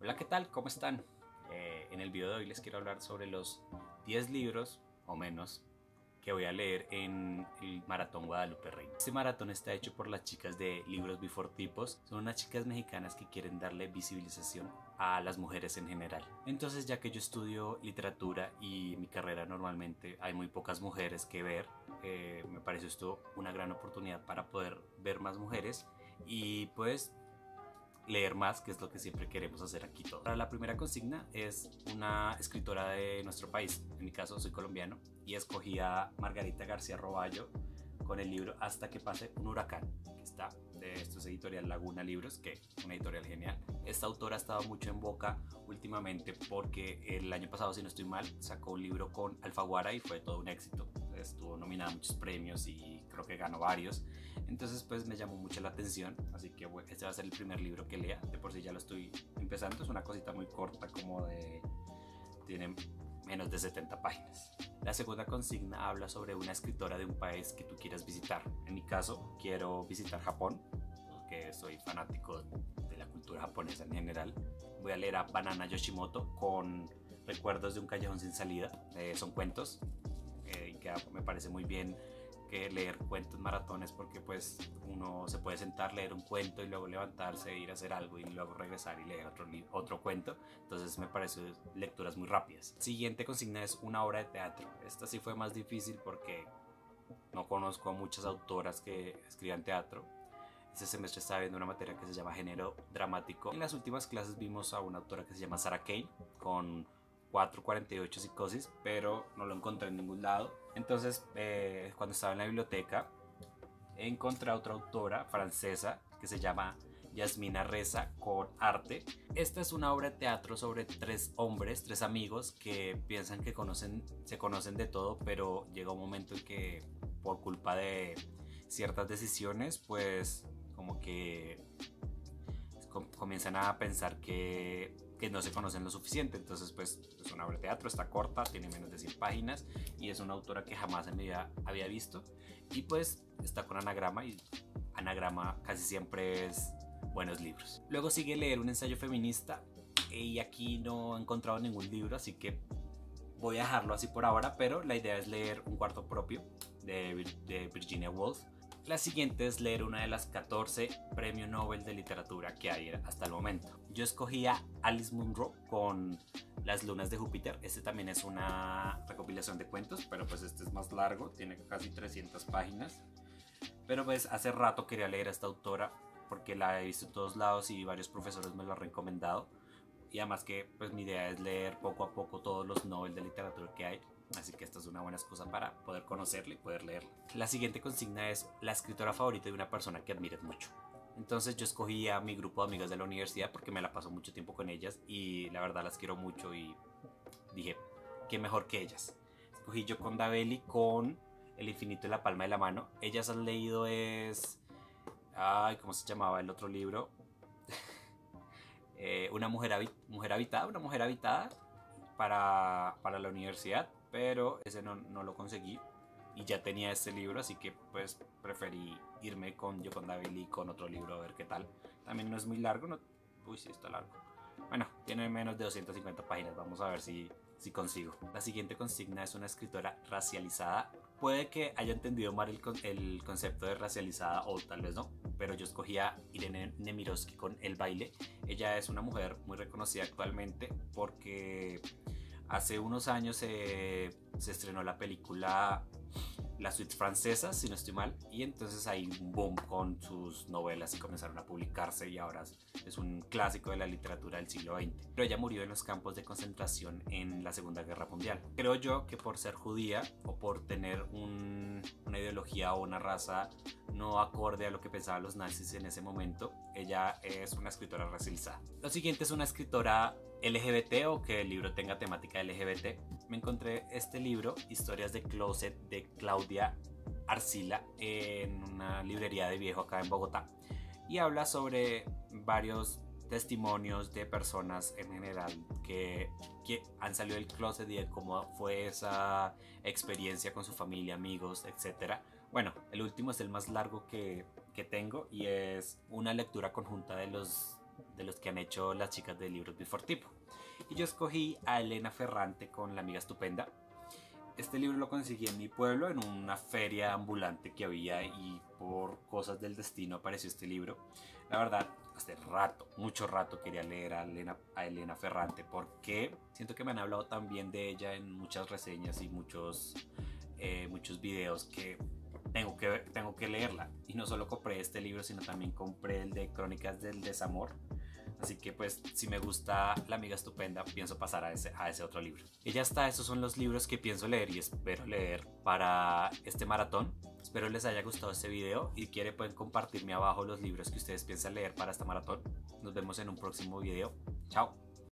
Hola, ¿qué tal? ¿Cómo están? En el video de hoy les quiero hablar sobre los 10 libros o menos que voy a leer en el Maratón Guadalupe Reina. Este maratón está hecho por las chicas de Libros Before Tipos. Son unas chicas mexicanas que quieren darle visibilización a las mujeres en general. Entonces, ya que yo estudio literatura y mi carrera normalmente hay muy pocas mujeres que ver, me pareció esto una gran oportunidad para poder ver más mujeres y pues leer más, que es lo que siempre queremos hacer aquí todos. Para la primera consigna es una escritora de nuestro país, en mi caso soy colombiano, y escogí a Margarita García Roballo con el libro Hasta que pase un huracán, que está de estos editorial Laguna Libros, que es una editorial genial. Esta autora ha estado mucho en boca últimamente porque el año pasado, si no estoy mal, sacó un libro con Alfaguara y fue todo un éxito. Estuvo nominada a muchos premios y creo que ganó varios. Entonces pues me llamó mucho la atención, así que este va a ser el primer libro que lea. De por sí ya lo estoy empezando, es una cosita muy corta, tiene menos de 70 páginas. La segunda consigna habla sobre una escritora de un país que tú quieras visitar. En mi caso quiero visitar Japón, porque soy fanático de la cultura japonesa en general. Voy a leer a Banana Yoshimoto con Recuerdos de un callejón sin salida. Son cuentos que me parece muy bien que leer cuentos maratones, porque pues uno se puede sentar, leer un cuento y luego levantarse, ir a hacer algo y luego regresar y leer otro cuento. Entonces me parecen lecturas muy rápidas. Siguiente consigna es una obra de teatro. Esta sí fue más difícil porque no conozco a muchas autoras que escriban teatro. Este semestre estaba viendo una materia que se llama género dramático. En las últimas clases vimos a una autora que se llama Sarah Kane con 448 psicosis, pero no lo encontré en ningún lado. Entonces, cuando estaba en la biblioteca, encontré a otra autora francesa que se llama Yasmina Reza con Arte. Esta es una obra de teatro sobre tres hombres, tres amigos que piensan que se conocen de todo, pero llega un momento en que por culpa de ciertas decisiones, pues como que comienzan a pensar que no se conocen lo suficiente. Entonces pues es una obra de teatro, está corta, tiene menos de 100 páginas y es una autora que jamás en mi vida había visto, y pues está con anagrama, y anagrama casi siempre es buenos libros. Luego sigue leer un ensayo feminista, y aquí no he encontrado ningún libro, así que voy a dejarlo así por ahora, pero la idea es leer Un cuarto propio de Virginia Woolf. La siguiente es leer una de las 14 premios Nobel de literatura que hay hasta el momento. Yo escogí a Alice Munro con Las lunas de Júpiter. Este también es una recopilación de cuentos, pero pues este es más largo, tiene casi 300 páginas. Pero pues hace rato quería leer a esta autora porque la he visto en todos lados y varios profesores me lo han recomendado. Y además que pues mi idea es leer poco a poco todos los Nobel de literatura que hay. Así que esta es una buena excusa para poder conocerla y poder leerla. La siguiente consigna es la escritora favorita de una persona que admires mucho. Entonces yo escogí a mi grupo de amigas de la universidad porque me la paso mucho tiempo con ellas y la verdad las quiero mucho, y dije, ¿qué mejor que ellas? Escogí Yoconda Belli con El infinito en la palma de la mano. Ellas han leído Ay, ¿cómo se llamaba el otro libro? Una mujer habitada para la universidad, pero ese no lo conseguí y ya tenía este libro, así que pues preferí irme con Yoconda Belli y con otro libro a ver qué tal. También no es muy largo, no. Uy, sí está largo. Bueno, tiene menos de 250 páginas, vamos a ver si consigo. La siguiente consigna es una escritora racializada. Puede que haya entendido mal el concepto de racializada, o tal vez no, pero yo escogí a Irene Nemirovsky con El baile. Ella es una mujer muy reconocida actualmente porque hace unos años se estrenó la película La Suite Francesa, si no estoy mal, y entonces hay un boom con sus novelas y comenzaron a publicarse, y ahora es un clásico de la literatura del siglo XX. Pero ella murió en los campos de concentración en la Segunda Guerra Mundial. Creo yo que por ser judía o por tener una ideología o una raza no acorde a lo que pensaban los nazis en ese momento, ella es una escritora racializada. Lo siguiente es una escritora LGBT, o que el libro tenga temática LGBT. Me encontré este libro, Historias de Closet, de Claudia Arcila, en una librería de viejo acá en Bogotá, y habla sobre varios testimonios de personas en general que han salido del closet y de cómo fue esa experiencia con su familia, amigos, etc. Bueno, el último es el más largo que tengo y es una lectura conjunta de los de los que han hecho las chicas de Libros Before Tipo. Y yo escogí a Elena Ferrante con La amiga estupenda. Este libro lo conseguí en mi pueblo en una feria ambulante que había y por cosas del destino apareció este libro. La verdad, hace rato, mucho rato quería leer a Elena Ferrante porque siento que me han hablado también de ella en muchas reseñas y muchos videos que tengo que leerla. Y no solo compré este libro, sino también compré el de Crónicas del Desamor. Así que pues si me gusta La amiga estupenda, pienso pasar a ese otro libro. Y ya está, esos son los libros que pienso leer y espero leer para este maratón. Espero les haya gustado este video y si quieren pueden compartirme abajo los libros que ustedes piensan leer para esta maratón. Nos vemos en un próximo video. Chao.